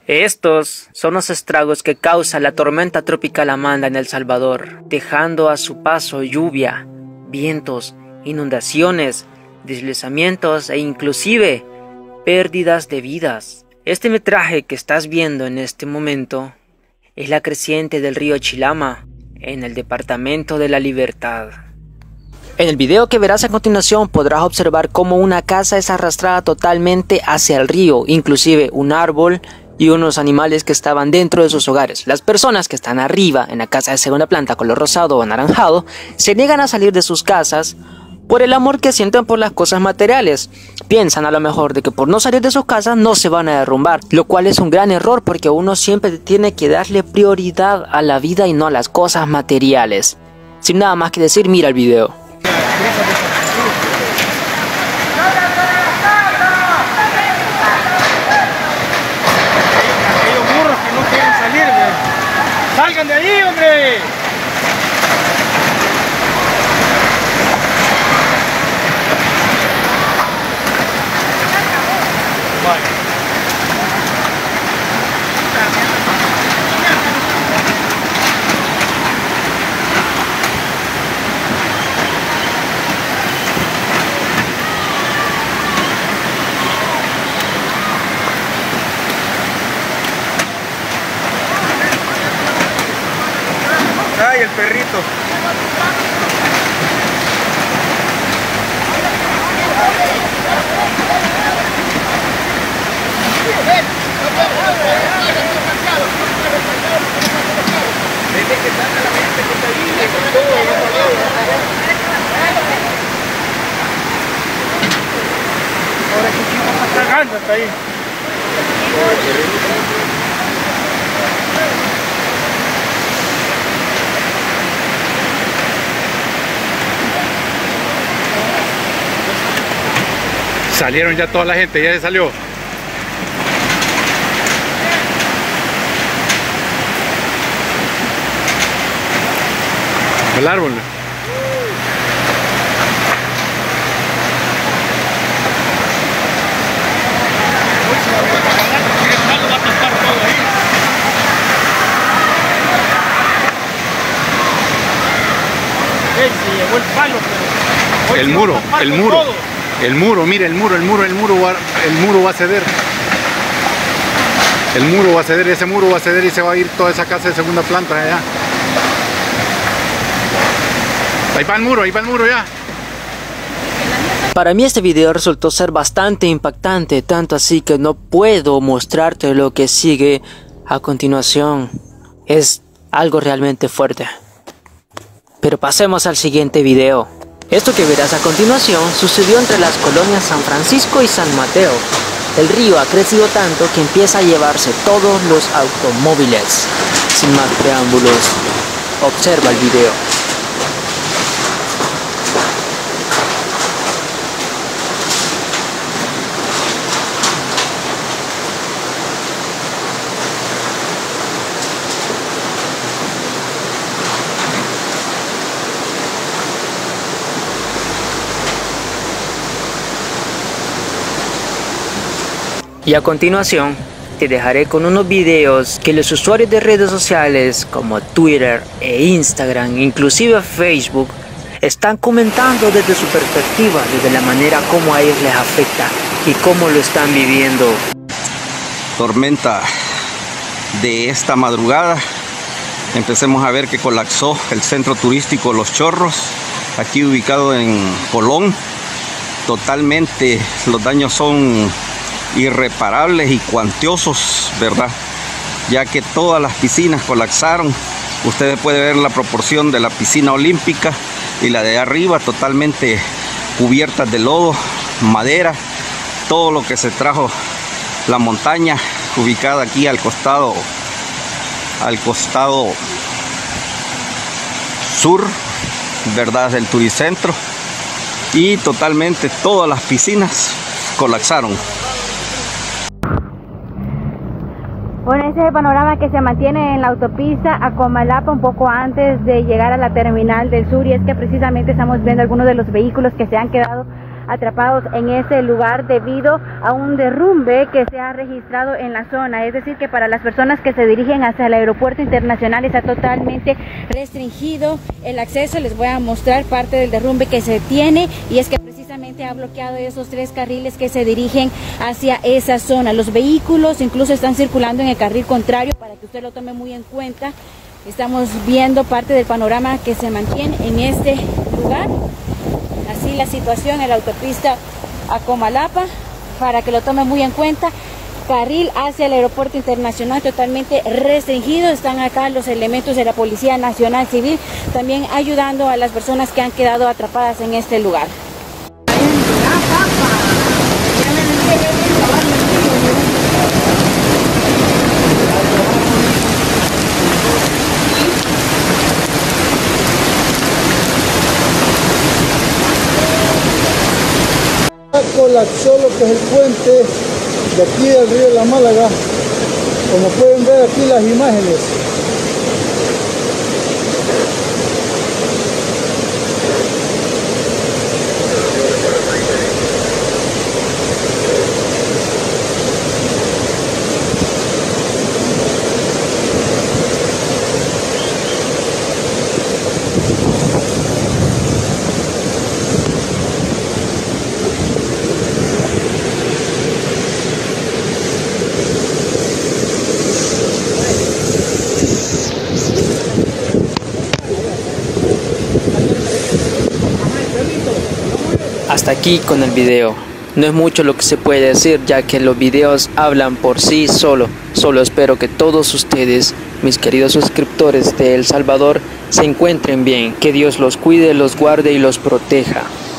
Estos son los estragos que causa la tormenta tropical Amanda en El Salvador, dejando a su paso lluvia, vientos, inundaciones, deslizamientos e inclusive pérdidas de vidas. Este metraje que estás viendo en este momento es la creciente del río Chilama en el departamento de La Libertad. En el video que verás a continuación podrás observar cómo una casa es arrastrada totalmente hacia el río, inclusive un árbol y unos animales que estaban dentro de sus hogares. Las personas que están arriba en la casa de segunda planta color rosado o anaranjado se niegan a salir de sus casas por el amor que sienten por las cosas materiales. Piensan a lo mejor de que por no salir de sus casas no se van a derrumbar, lo cual es un gran error porque uno siempre tiene que darle prioridad a la vida y no a las cosas materiales. Sin nada más que decir, mira el video. ¡Salgan de ahí, hombre! ¡Ay, el perrito! Desde que saca la gente que está ahí, con todo, ahora que chico está cagando hasta ahí. Salieron ya toda la gente, ya se salió. El árbol. Se llevó el palo, pero el muro, mire, el muro va a ceder. El muro va a ceder, ese muro va a ceder y se va a ir toda esa casa de segunda planta allá. Ahí va el muro ya. Para mí este video resultó ser bastante impactante, tanto así que no puedo mostrarte lo que sigue a continuación. Es algo realmente fuerte. Pero pasemos al siguiente video. Esto que verás a continuación sucedió entre las colonias San Francisco y San Mateo. El río ha crecido tanto que empieza a llevarse todos los automóviles. Sin más preámbulos, observa el video. Y a continuación te dejaré con unos videos que los usuarios de redes sociales como Twitter e Instagram, inclusive Facebook, están comentando desde su perspectiva, desde la manera como a ellos les afecta y cómo lo están viviendo. Tormenta de esta madrugada, empecemos a ver que colapsó el centro turístico Los Chorros, aquí ubicado en Colón. Totalmente los daños son irreparables y cuantiosos, ¿verdad? Ya que todas las piscinas colapsaron. Ustedes pueden ver la proporción de la piscina olímpica y la de arriba totalmente cubiertas de lodo, madera, todo lo que se trajo la montaña ubicada aquí al costado sur, ¿verdad? Del turicentro, y totalmente todas las piscinas colapsaron. Bueno, ese es el panorama que se mantiene en la autopista a Comalapa un poco antes de llegar a la terminal del sur, y es que precisamente estamos viendo algunos de los vehículos que se han quedado atrapados en ese lugar debido a un derrumbe que se ha registrado en la zona. Es decir, que para las personas que se dirigen hacia el aeropuerto internacional está totalmente restringido el acceso. Les voy a mostrar parte del derrumbe que se tiene, y es que precisamente ha bloqueado esos 3 carriles que se dirigen hacia esa zona. Los vehículos incluso están circulando en el carril contrario, para que usted lo tome muy en cuenta. Estamos viendo parte del panorama que se mantiene en este lugar. Así la situación en la autopista a Comalapa, para que lo tome muy en cuenta. Carril hacia el aeropuerto internacional totalmente restringido. Están acá los elementos de la Policía Nacional Civil también ayudando a las personas que han quedado atrapadas en este lugar. Colapsó lo que es el puente de aquí del río de la Málaga, como pueden ver aquí las imágenes. Hasta aquí con el video. No es mucho lo que se puede decir, ya que los videos hablan por sí solo. Solo espero que todos ustedes, mis queridos suscriptores de El Salvador, se encuentren bien. Que Dios los cuide, los guarde y los proteja.